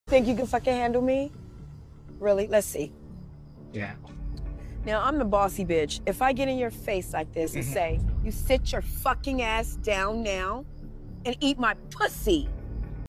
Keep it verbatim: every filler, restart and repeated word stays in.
Think you can fucking handle me? Really? Let's see. Yeah. Now, I'm the bossy bitch. If I get in your face like this and Mhm. say, you sit your fucking ass down now and eat my pussy,